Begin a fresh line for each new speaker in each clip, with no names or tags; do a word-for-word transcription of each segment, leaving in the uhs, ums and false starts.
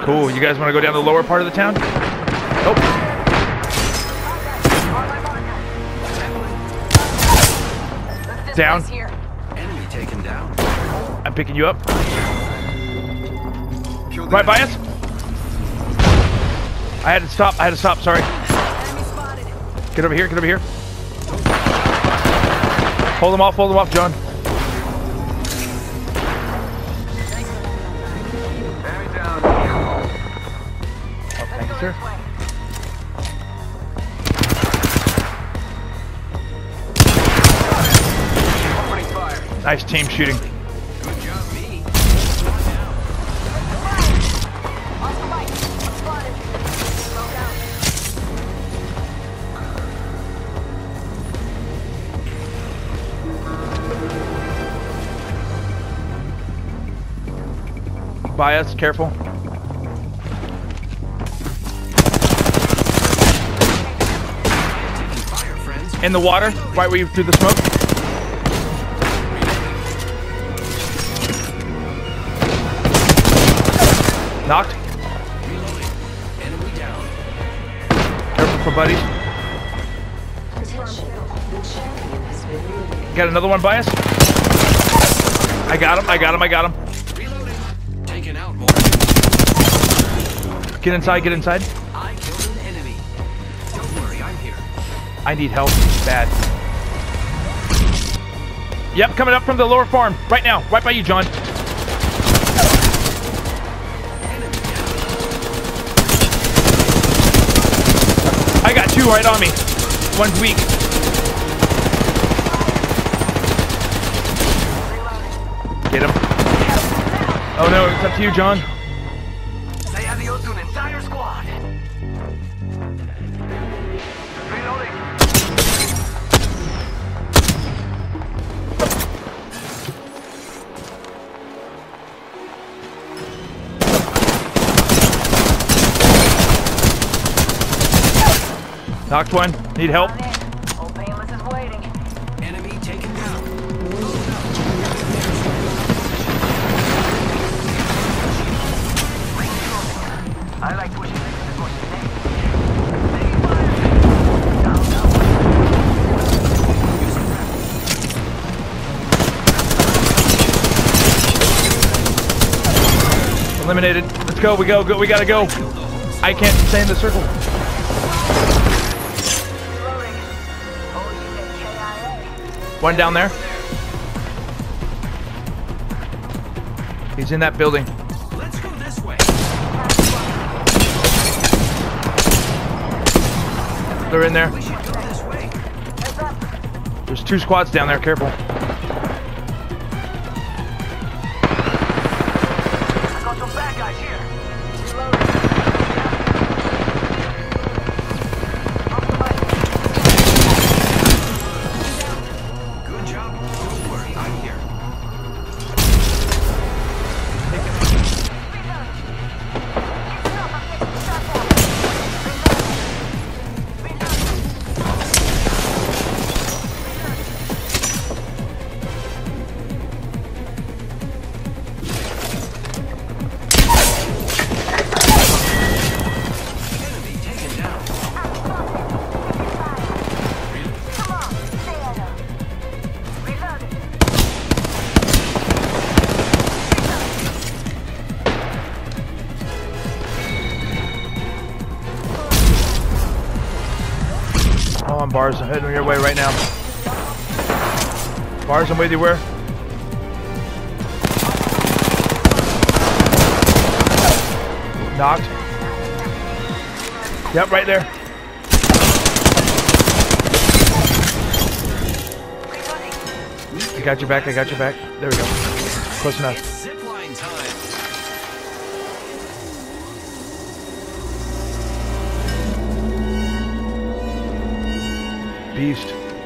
Cool. You guys want to go down the lower part of the town? Nope. Down.
Enemy taken down.
I'm picking you up. Right by us. I had to stop. I had to stop. Sorry. Get over here. Get over here. Hold them off. Hold them off, John. Oh, thank you, sir. Nice team shooting.
Good job, me.
By us, careful.
Fire, friends.
In the water, right where you threw the smoke. Knocked.
Reloading. Enemy down.
Careful for buddies. Got another one by us. I got him. I got him. I got him.
Reloading. Taken out more.
Get inside. Get inside.
I killed an enemy. Don't worry, I'm here.
I need help. Bad. Yep, coming up from the lower farm. Right now. Right by you, John. I got two right on me. One's weak. Get him. Oh no, it's up to you, John.
Say adios to an entire squad. Reloading.
Knocked one. Need help.
Old Painless is waiting.
Enemy taken down.
I like pushing it to push the name.
Eliminated. Let's go. We go. Go. We gotta go. I can't stay in the circle. One down there. He's in that building.
Let's go this way.
They're in there.
We should go this way.
There's two squads down there. Careful.
Got some bad guys here.
Good job. Don't worry, I'm here. Enemy taken down.
Oh, I'm bars. I'm heading your way right now. Bars, I'm with you. Where? Knocked. Yep, right there. I got your back. I got your back. There we go. Close enough.
It's zipline time.
Beast.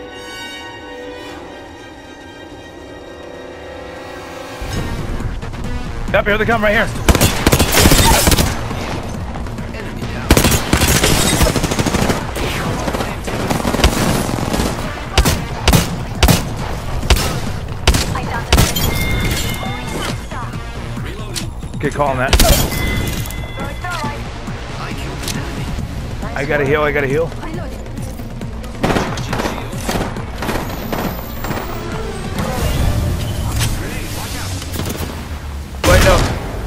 Yep, here they come right here.
Enemy down.
Good call on that. I gotta heal, I gotta heal. Wait, no.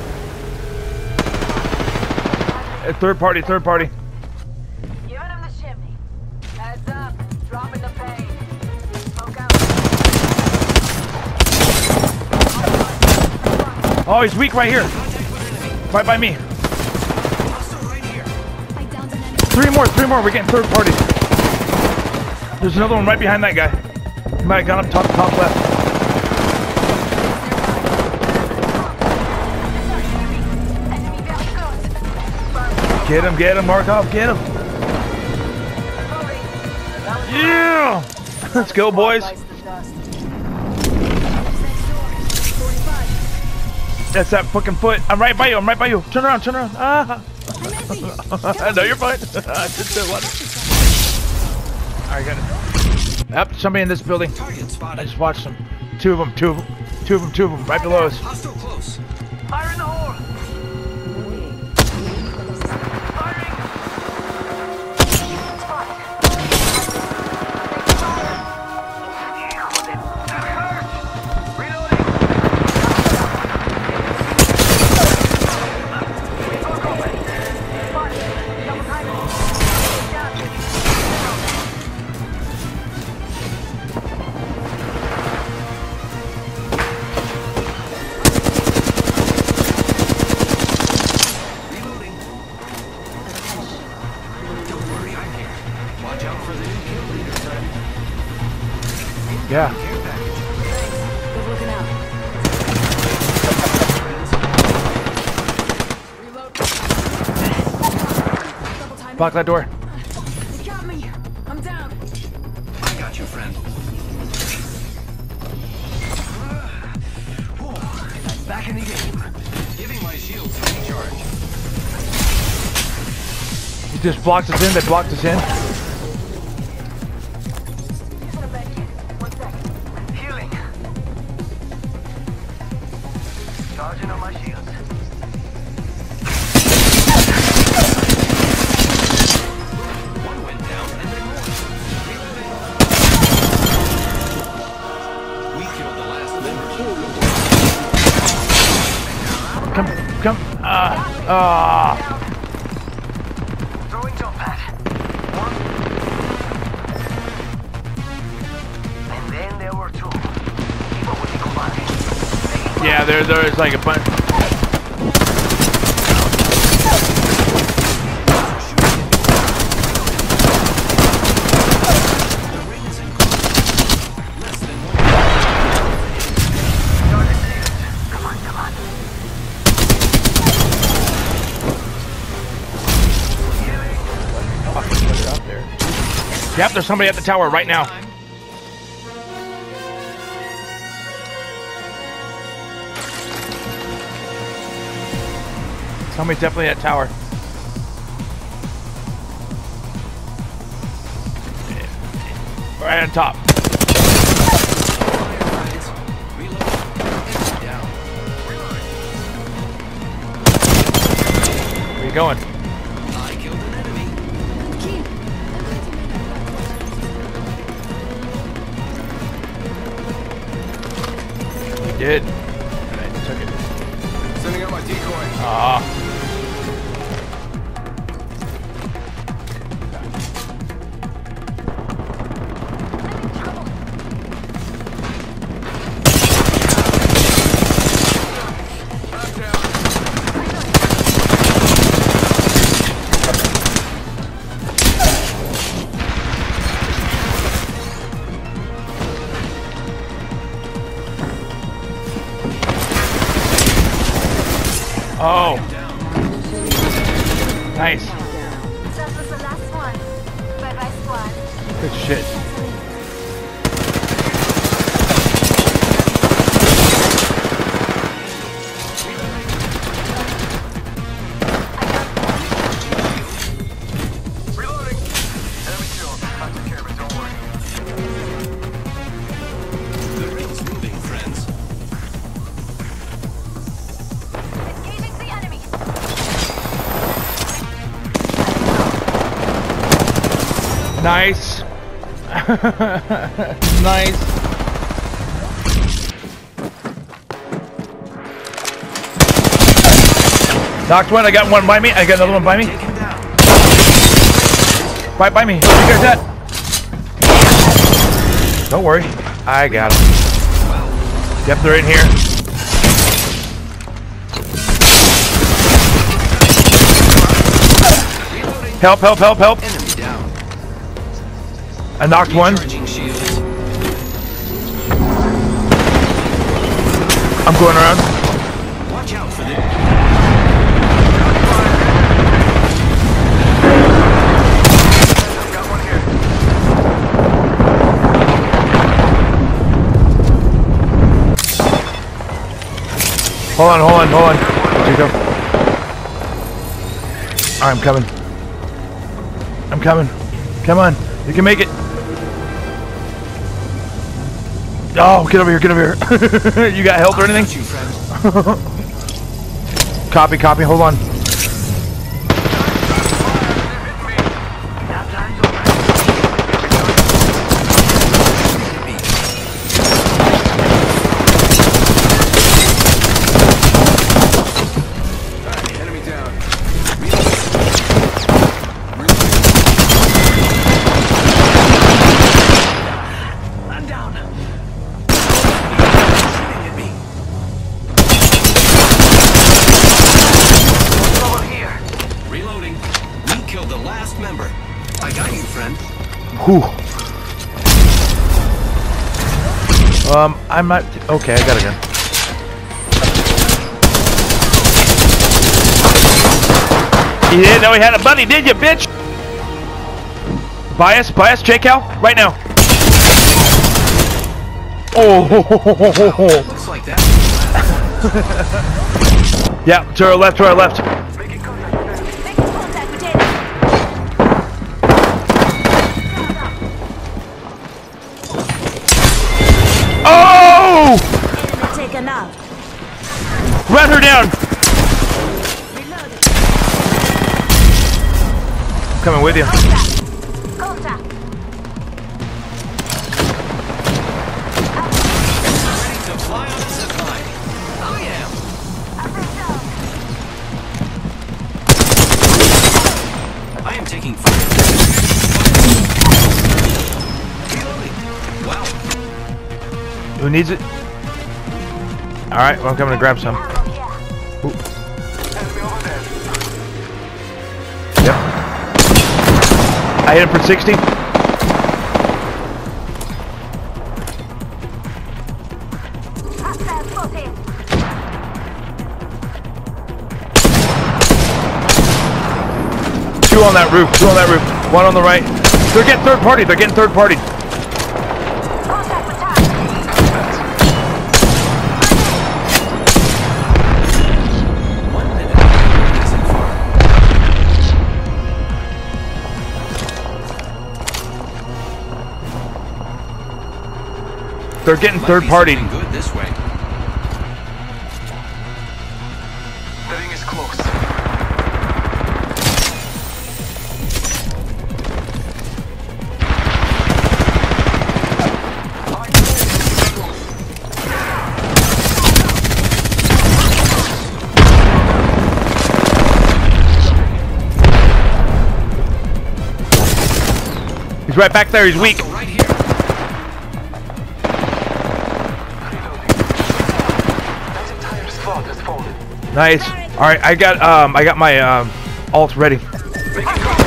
Uh, Third party, third party.
Giving him the chimney. Heads up. Dropping the pain. Smoke out.
Oh, he's weak right here. Right by me. Three more, three more. We're getting third party. There's another one right behind that guy. He might have gone up top, top left. Get him, get him, Markov, get him. Yeah! Let's go, boys. That's that fucking foot. I'm right by you, I'm right by you. Turn around, turn around. Ah. No, you're fine. Just uh, what? Alright, got it. Yep, somebody in this building. I just watched them. Two of them, two of them, two of them, two of them, right below us.
Hostile close.
Fire in the hole. Firing. Spotted. That hurt. Reloading. We broke open. Spotted. Double timing. Down.
Reloading. Don't worry, I'm here. Watch out for the new kill leader, friend.
Yeah.
Care package.
Good looking out. Reload. Double timing.
Block that door.
They got me. I'm down.
I got you, friend. Whoa, back in the game. Giving my shields a recharge.
He just blocked us in, they blocked us in.
One second. Healing. Charging on my shields.
One went down and then more. Reloading. We killed the last member.
Come, come. Ah, ah.
Throwing jump pad. One. And then there were two. People with the command.
Yeah, there, there's like a bunch.
The ring is enclosed. Less than one.
Come on, come on.
Out there. Yep, there's somebody at the tower right now. Somebody's definitely at tower. Right on top. Where you going?
I killed an enemy.
You did. And I took it.
Sending out my decoy.
Ah. Oh. Nice.
That was the last one. Bye bye, squad.
Good shit.
Reloading. Enemy killed. I took care of it, don't worry.
The ring's moving, friends.
Engaging the enemy.
Nice. Nice. Knocked one. I got one by me. I got another one by me. Right by me. Where you guys at? Don't worry. I got him. Yep, they're in here. Help, help, help, help.
Enemy down.
I knocked one.
Recharging shields.
I'm going around.
Watch out for the... Got one here.
Hold on, hold on, hold on. Here you go. Alright, I'm coming. I'm coming. Come on. You can make it. Oh, get over here, get over here. You got help or anything?
You, friend.
Copy, copy, hold on.
Enemy down. I'm down. Shooting at me. Over here. Reloading. We killed the last member. I got you, friend.
Whew. Um, I'm not... Okay, I got a gun. You didn't know he had a buddy, did you, bitch? Bias, bias, J Cal, right now. Oh,
Looks like that.
yeah, to our left, to our left.
Making contact with enemy.
Oh!
Enemy taken out.
Run her down.
Reloaded.
Coming with you.
Contact. Contact.
Ready to fly on a zip line. I am. I am taking fire. Reloading. Wow.
Who needs it? Alright, well, I'm coming to grab some. Ooh. Yep. I hit him for sixty.
Hostile spotted.
Two on that roof, two on that roof. One on the right. They're getting third party, they're getting third party.
Contact with target.
One minute. Isn't far.
They're getting
Might
third
be
party.
something good this way.
The ring is close.
He's right back there, he's weak.
So right here.
That entire squad has fallen.
Nice. Alright, I got um I got my um ult ready.
Making contact.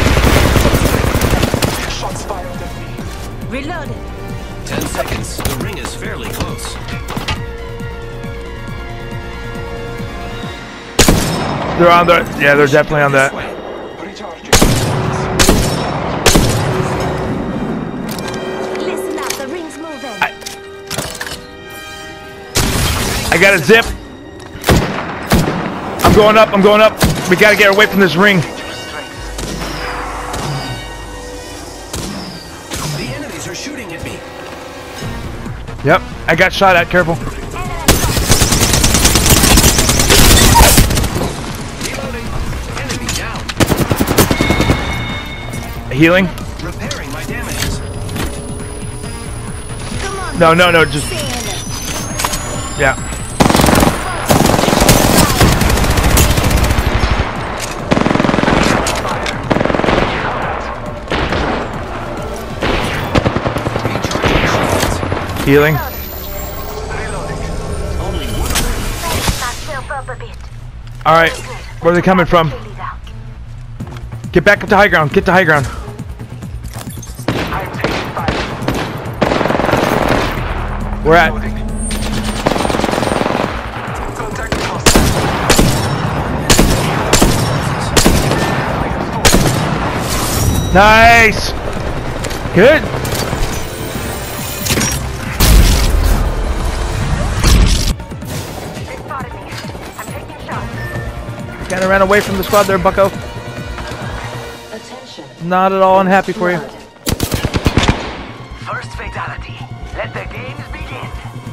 Shots fired at me.
Reloaded.
Ten seconds. The ring is fairly close.
They're on the yeah, they're definitely on
This
that.
way.
Recharging.
Listen up, the ring's moving.
I, I got a zip. I'm going up, I'm going up. We gotta get away from this ring.
The enemies are shooting at me.
Yep, I got shot at, careful.
Reloading. Enemy down.
Healing.
Repair.
No, no, no, just... Yeah. Healing. Alright, where are they coming from? Get back up to high ground, get to high ground. We're at. Nice! Good! Kinda ran away from the squad there, bucko.
Attention.
Not at all unhappy for you.
First fatality. Let the games begin.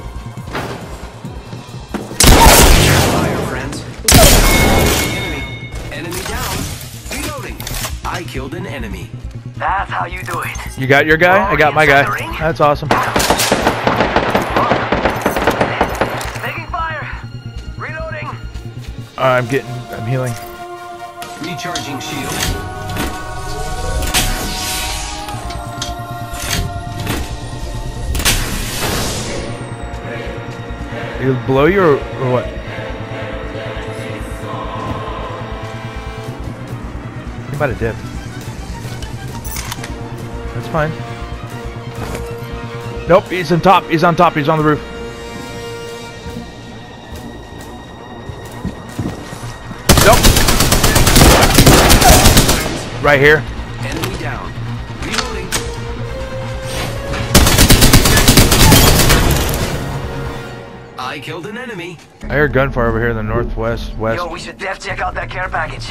Fire, friends. Enemy. Enemy down. Reloading. I killed an enemy.
That's how you do it.
You got your guy? I got my guy. That's awesome.
Taking fire. Reloading.
I'm getting, I'm healing.
Recharging shield.
You blow you or, or what? He might have dipped. That's fine. Nope, he's on top. He's on top. He's on the roof. Nope. Right here.
Enemy down. Reloading. I killed an enemy.
I hear gunfire over here in the northwest west.
Yo, we should def check out that care package.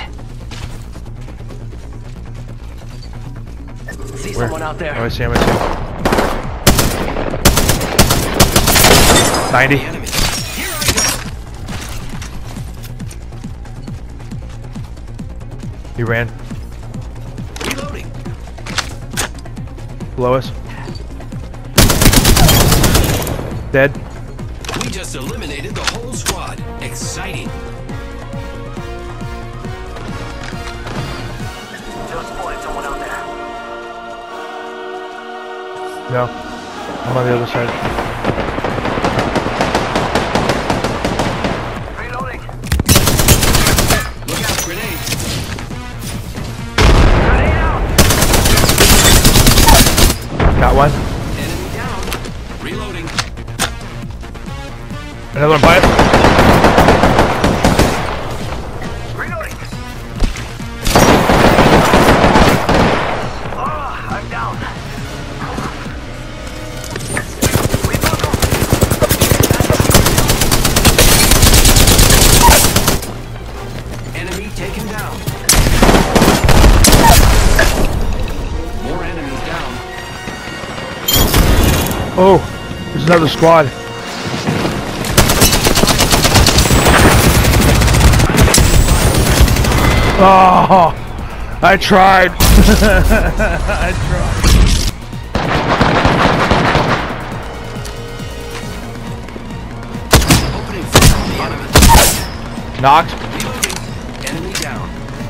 See
Where?
someone out there.
Oh, I see him. I see him. ninety.
The enemy. Here I go.
He ran.
Reloading.
Below us. Dead.
We just eliminated the whole squad. Exciting.
Just spotted someone out there.
No. I'm on the other side.
Reloading.
Look out, grenade.
Grenade out.
Got one.
Enemy down. Reloading.
Another one by us.
Reloading. Oh, I'm down. We buckle.
Enemy taken down. More enemies down.
Oh, there's another squad. Oh, I tried. I tried.
Opening fire on the enemy.
Knocked.
Reloading. Enemy down.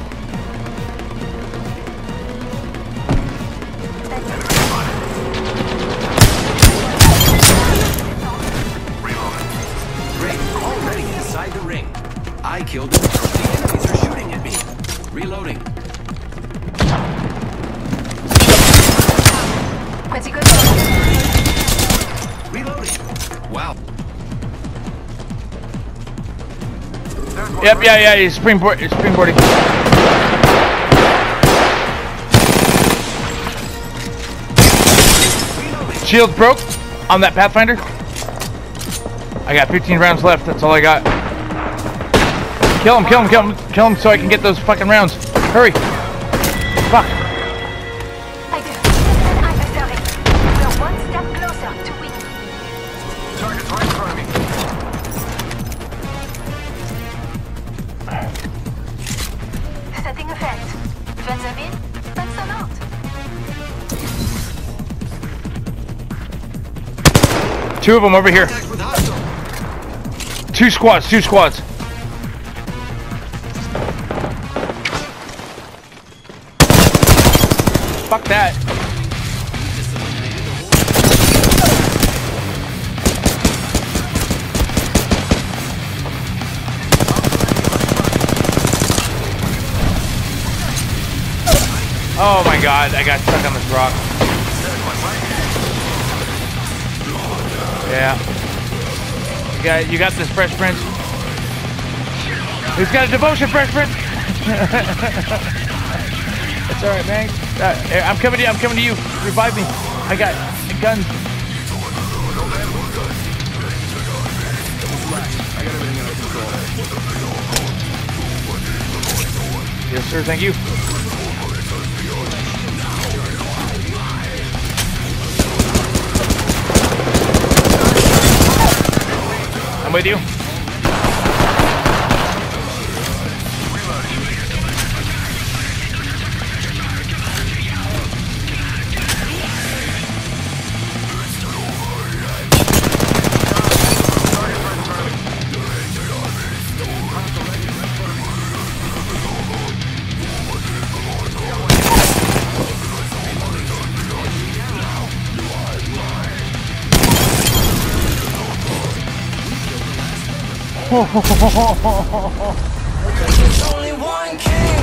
Great. Already inside the ring. I killed him. The enemies are shooting at me. Reloading. Reloading. Wow.
Yep, yeah, yeah, he's springboard, he's springboarding. Shield broke on that Pathfinder. I got fifteen rounds left, that's all I got. Kill him, kill him, kill him, kill him so I can get those fucking rounds. Hurry. Fuck.
We're one step closer to winning.
Target's right in front of me.
Setting a fence. Fence them in, fence them out.
Two of them over here.
Contact with hostile.
Two squads, two squads. Fuck that. Oh my god, I got stuck on this rock. Yeah. You got, you got this, Fresh Prince. Who's got a devotion, Fresh Prince? It's alright, man. Uh, I'm coming to you, I'm coming to you. Revive me. I got guns. Yes, sir, thank you. I'm with you.
There's only one king.